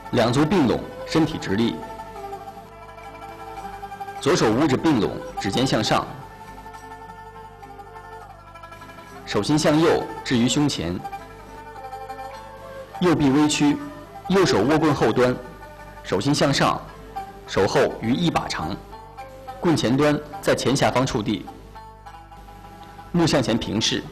两足并拢，身体直立。左手捂着并拢，指尖向上，手心向右置于胸前，右臂微屈，右手握棍后端，手心向上，手后于1把长，棍前端在前下方触地，目向前平视。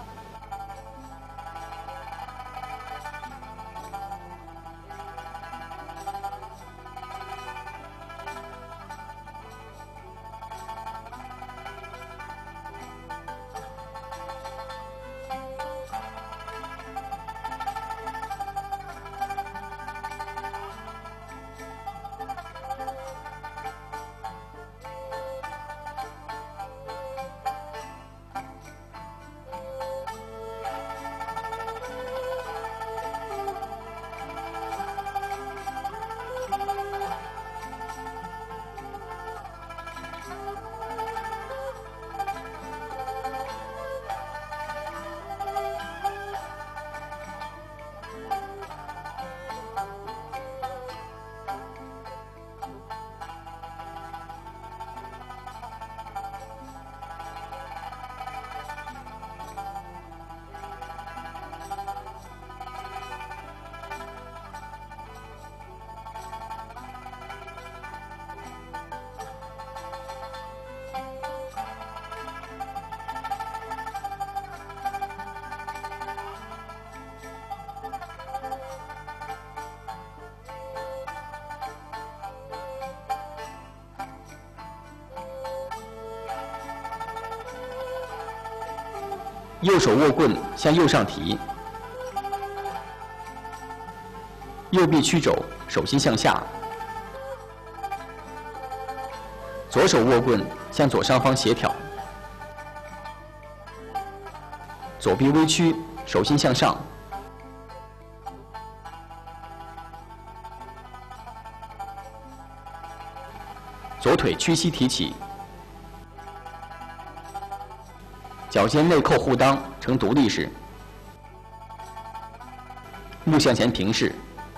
右手握棍向右上提，右臂屈肘，手心向下。左手握棍向左上方斜挑，左臂微屈，手心向上。左腿屈膝提起，脚尖内扣护裆，呈独立式，目向前平视。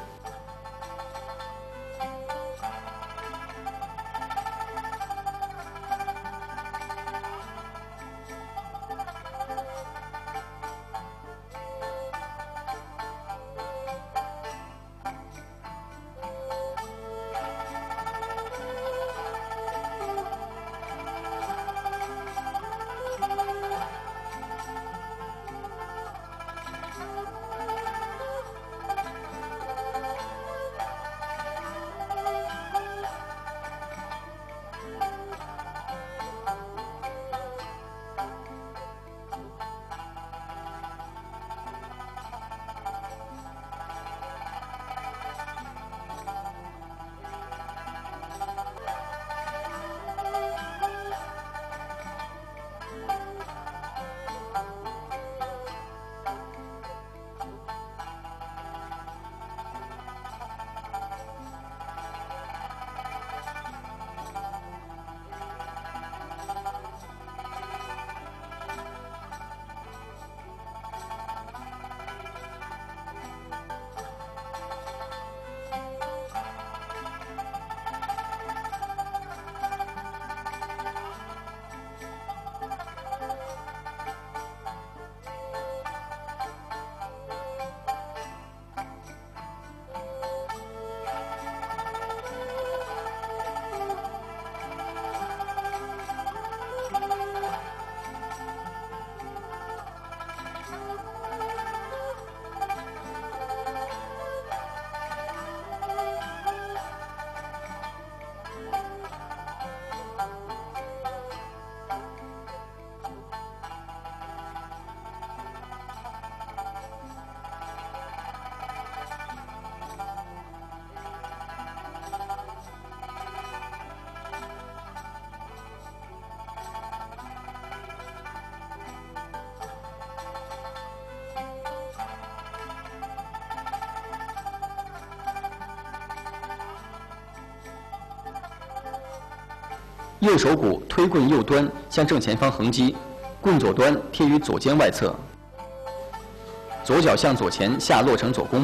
右手骨推棍右端向正前方横击，棍左端贴于左肩外侧，左脚向左前下落成左弓步，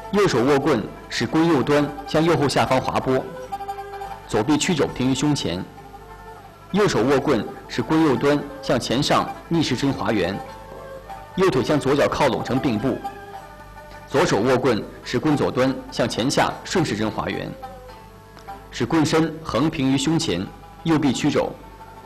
右手握棍，使棍右端向右后下方滑拨，左臂曲肘停于胸前。右手握棍，使棍右端向前上逆时针滑圆，右腿向左脚靠拢成并步。左手握棍，使棍左端向前下顺时针滑圆，使棍身横平于胸前，右臂曲肘。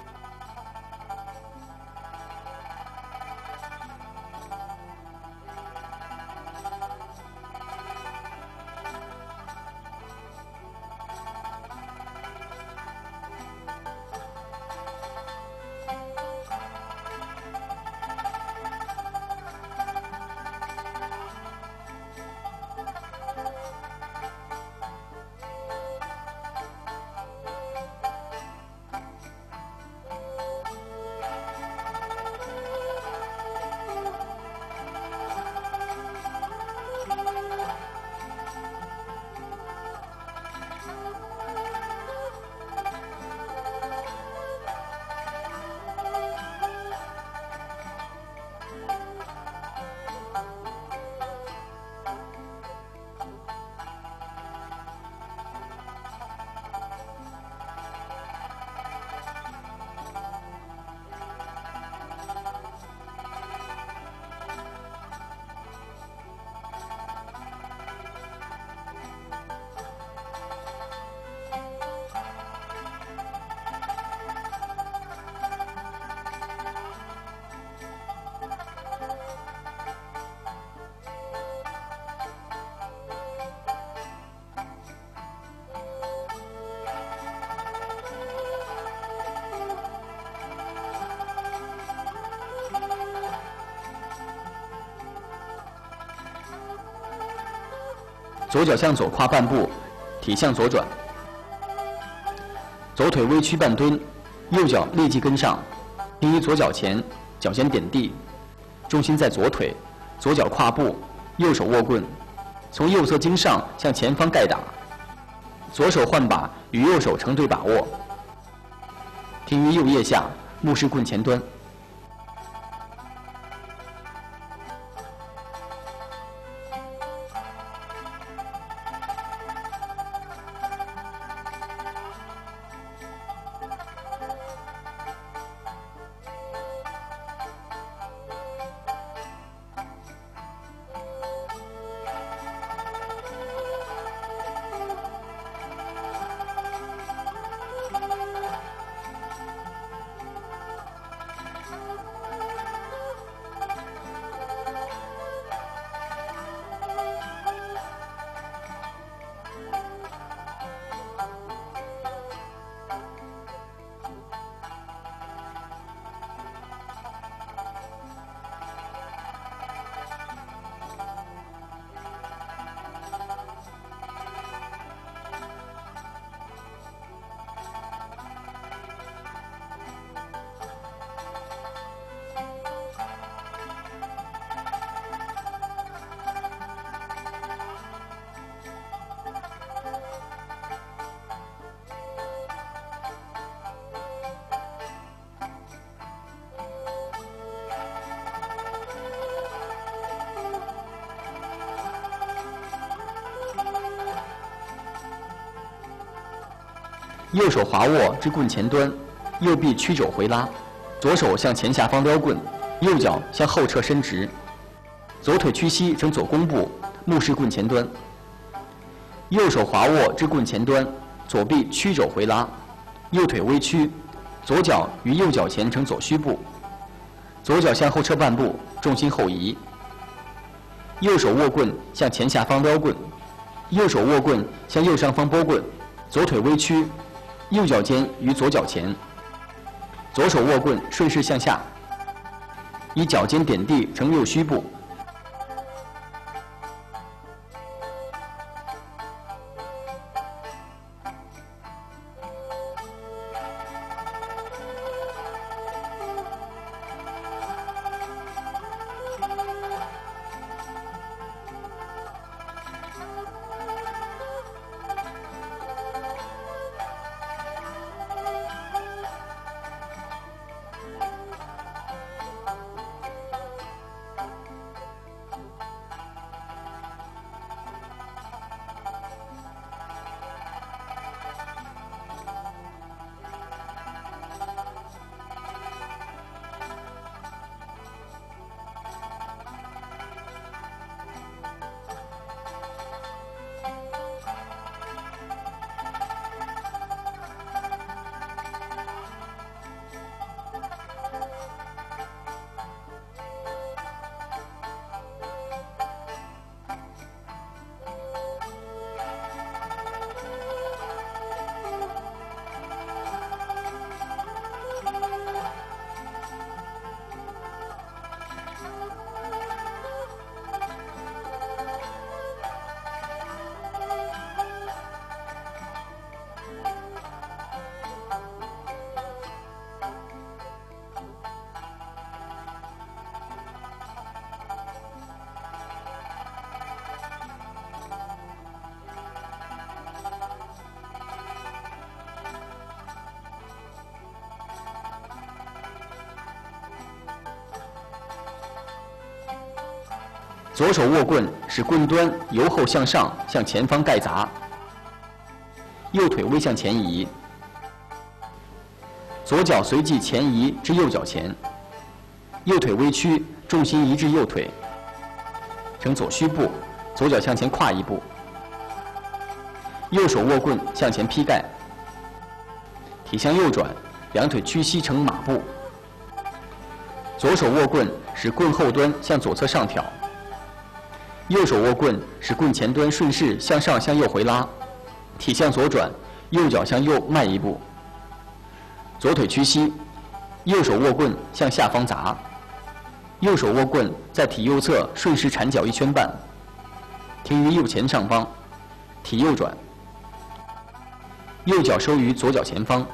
左脚向左跨半步，体向左转。左腿微屈半蹲，右脚立即跟上，平于左脚前，脚尖点地，重心在左腿，左脚跨步，右手握棍，从右侧经上向前方盖打，左手换把与右手成对把握，停于右腋下，目视棍前端。右手滑握至棍前端，右臂曲肘回拉，左手向前下方撩棍，右脚向后侧伸直，左腿屈膝成左弓步，目视棍前端。右手滑握至棍前端，左臂曲肘回拉，右腿微屈，左脚于右脚前成左虚步，左脚向后撤半步，重心后移。右手握棍向前下方撩棍，右手握棍向右上方拨棍，左腿微屈，右脚尖于左脚前，左手握棍顺势向下，以脚尖点地成右虚步。 左手握棍，使棍端由后向上向前方盖砸，右腿微向前移，左脚随即前移至右脚前，右腿微屈，重心移至右腿，呈左虚步，左脚向前跨一步，右手握棍向前劈盖，体向右转，两腿屈膝成马步，左手握棍使棍后端向左侧上挑，右手握棍使棍前端顺势向上向右回拉，体向左转，右脚向右迈一步，左腿屈膝，右手握棍向下方砸，右手握棍在体右侧顺势缠脚1圈半，停于右前上方，体右转，右脚收于左脚前方。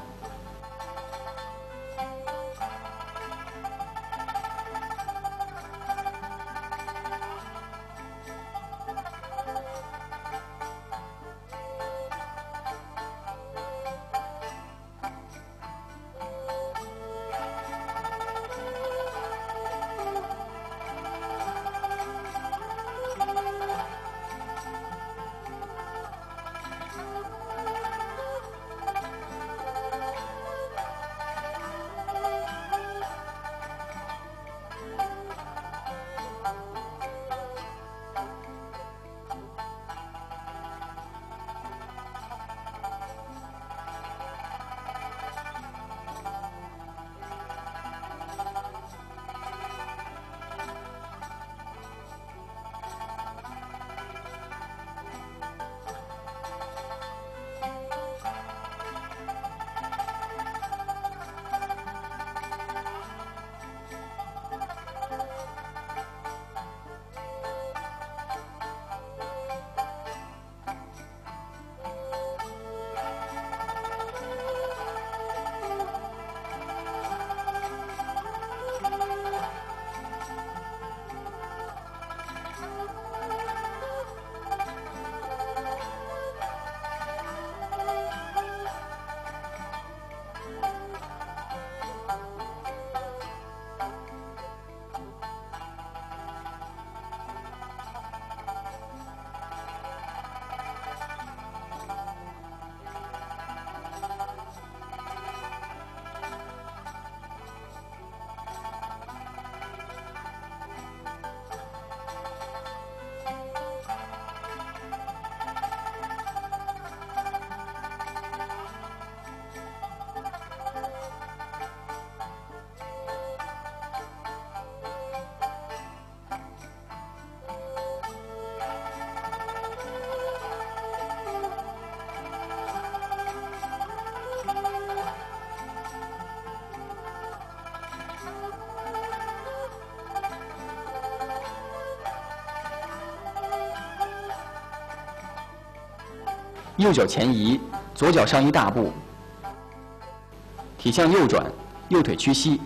右脚前移，左脚上一大步，体向右转，右腿屈膝，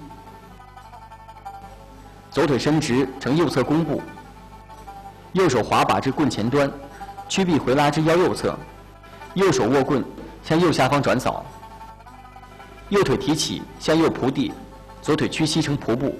左腿伸直呈右侧弓步，右手滑把至棍前端，屈臂回拉至腰右侧，右手握棍向右下方转扫，右腿提起向右扑地，左腿屈膝成仆步。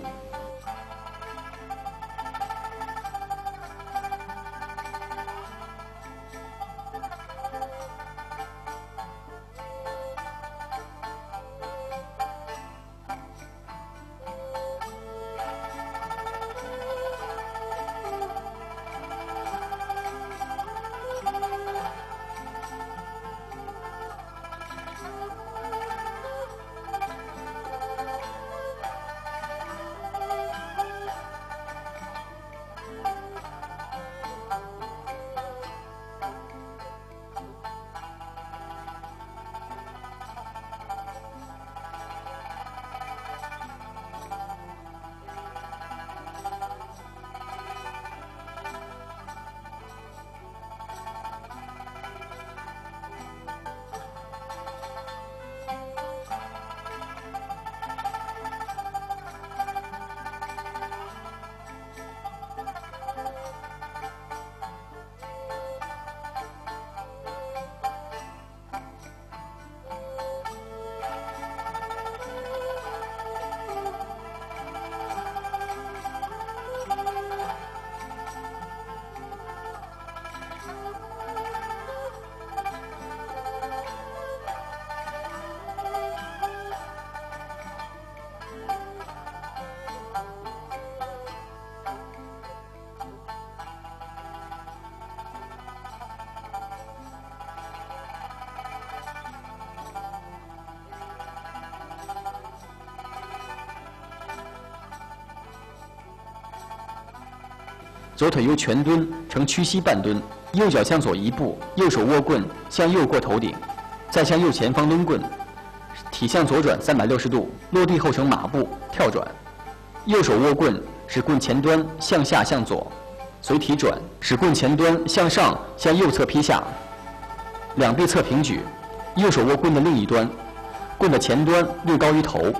左腿由全蹲呈屈膝半蹲，右脚向左一步，右手握棍向右过头顶，再向右前方抡棍，体向左转360度，落地后呈马步跳转。右手握棍，使棍前端向下向左，随体转，使棍前端向上向右侧劈下。两臂侧平举，右手握棍的另一端，棍的前端略高于头。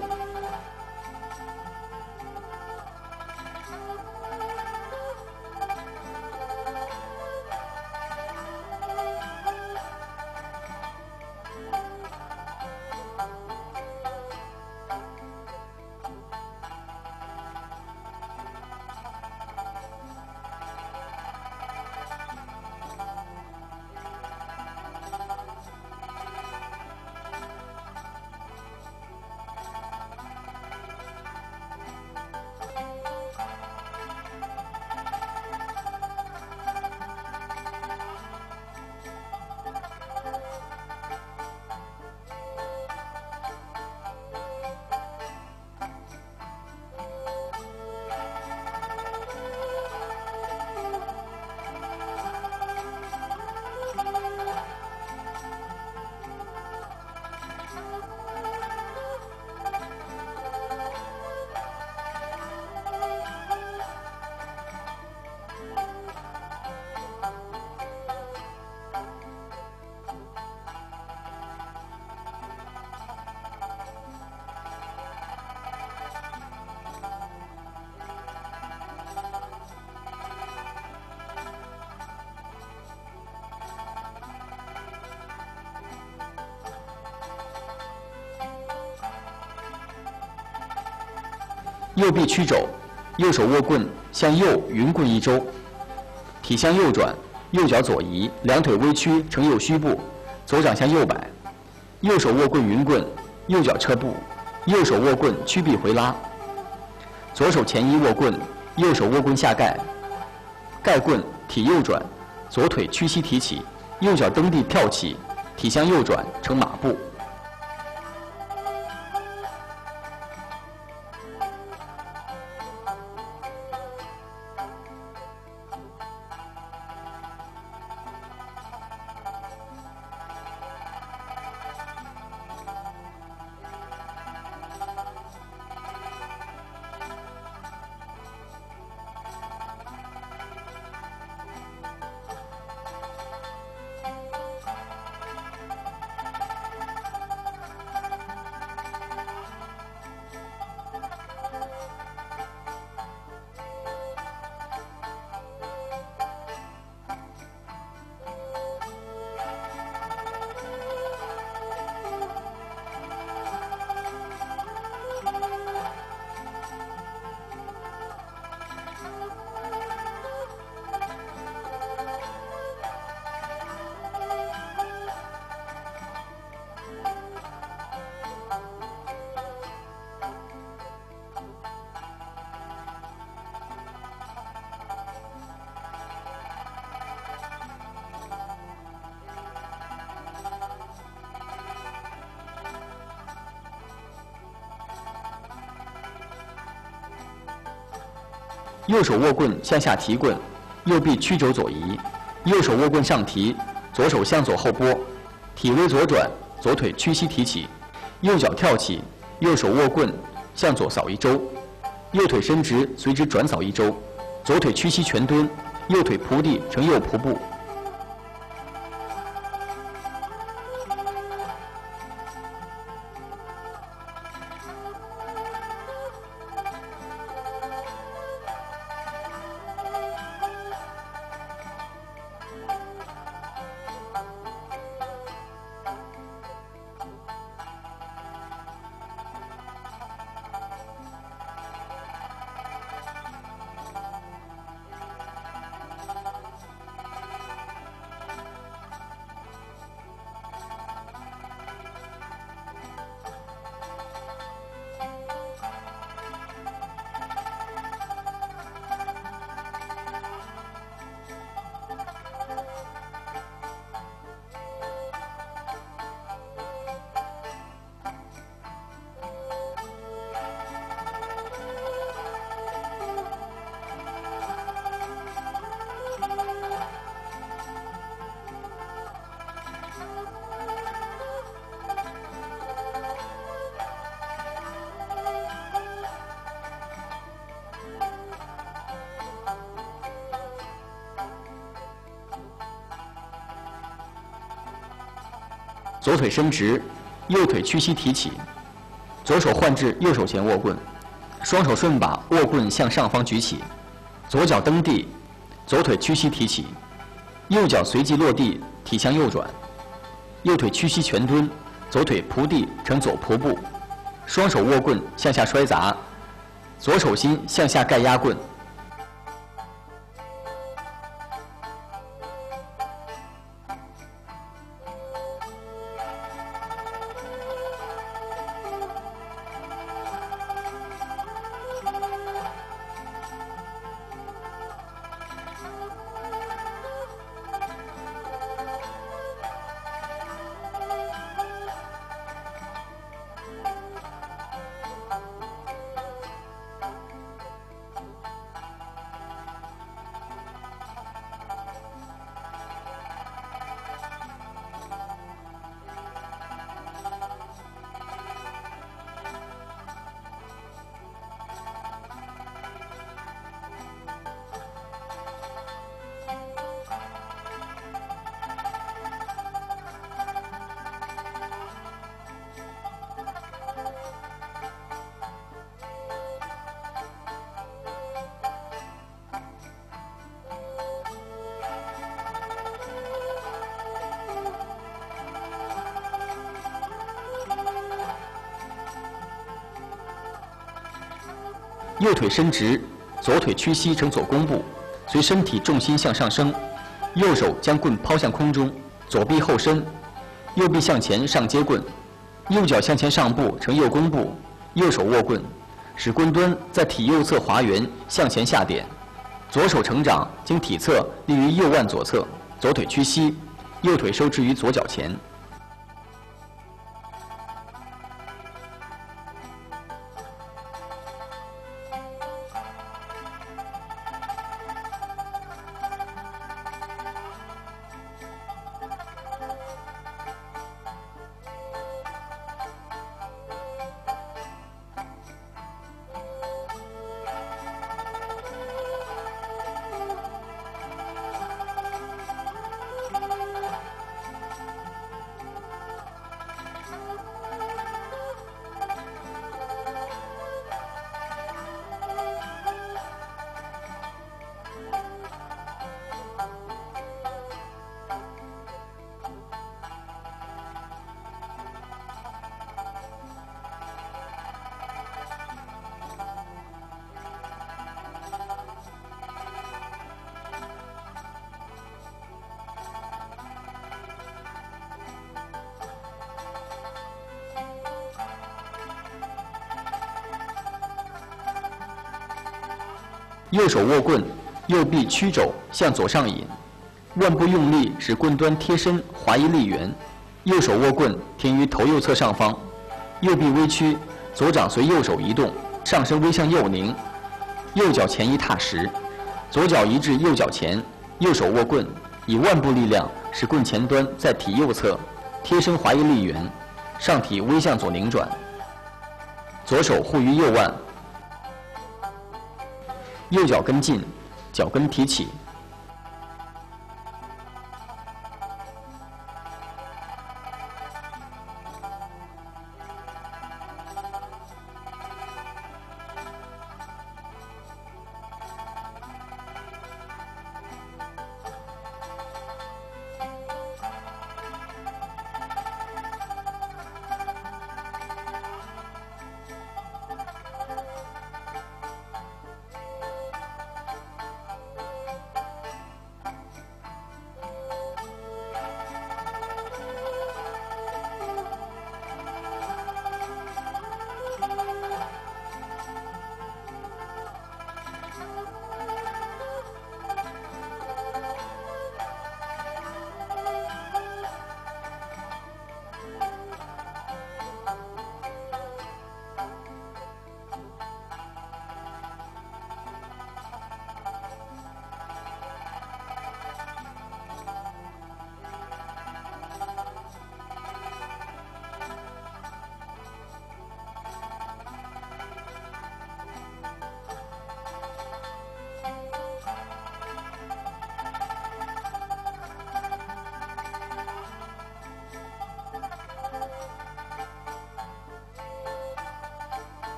右臂屈肘，右手握棍向右云棍一周，体向右转，右脚左移，两腿微屈呈右虚步，左掌向右摆，右手握棍云棍，右脚撤步，右手握棍屈臂回拉，左手前移握棍，右手握棍下盖，盖棍体右转，左腿屈膝提起，右脚蹬地跳起，体向右转呈马步。右手握棍向下提棍，右臂屈肘左移，右手握棍上提，左手向左后拨，体微左转，左腿屈膝提起，右脚跳起，右手握棍向左扫一周，右腿伸直随之转扫一周，左腿屈膝全蹲，右腿扑地呈右仆步。 左腿伸直，右腿屈膝提起，左手换至右手前握棍，双手顺把握棍向上方举起，左脚蹬地，左腿屈膝提起，右脚随即落地，体向右转，右腿屈膝全蹲，左腿扑地呈左仆步，双手握棍向下摔砸，左手心向下盖压棍。右腿伸直，左腿屈膝呈左弓步，随身体重心向上升，右手将棍抛向空中，左臂后伸，右臂向前上接棍，右脚向前上步呈右弓步，右手握棍，使棍端在体右侧滑圆向前下点，左手成掌经体侧立于右腕左侧，左腿屈膝，右腿收置于左脚前。右手握棍，右臂屈肘向左上引，腕部用力使棍端贴身滑移立圆，右手握棍停于头右侧上方，右臂微屈，左掌随右手移动，上身微向右拧，右脚前移踏实，左脚移至右脚前，右手握棍，以腕部力量使棍前端在体右侧贴身滑移立圆，上体微向左拧转，左手护于右腕，右脚跟进，脚跟提起。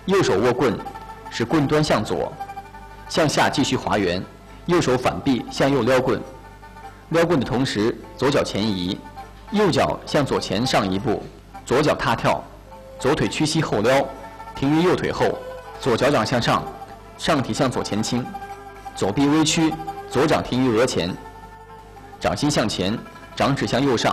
右手握棍，使棍端向左，向下继续滑圆，右手反臂向右撩棍。撩棍的同时，左脚前移，右脚向左前上一步，左脚踏跳，左腿屈膝后撩，停于右腿后，左脚掌向上，上体向左前倾，左臂微屈，左掌停于额前，掌心向前，掌指向右上。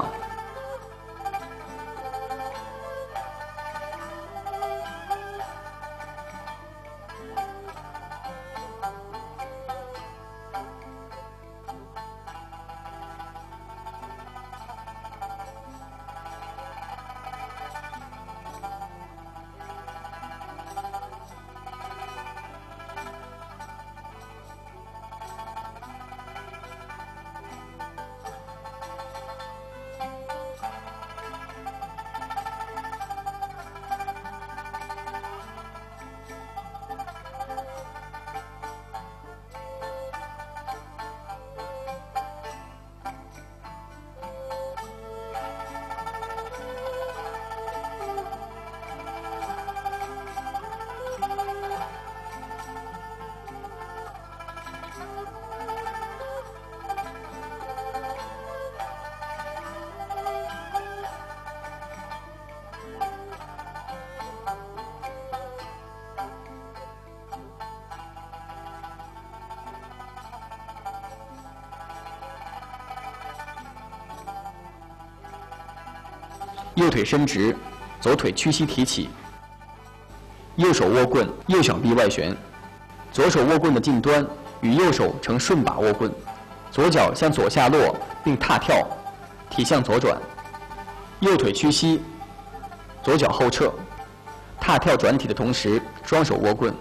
右腿伸直，左腿屈膝提起。右手握棍，右小臂外旋，左手握棍的近端与右手呈顺把握棍，左脚向左下落并踏跳，体向左转。右腿屈膝，左脚后撤，踏跳转体的同时，双手握棍，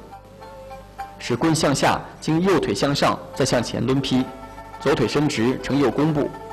使棍向下经右腿向上，再向前抡劈。左腿伸直呈右弓步。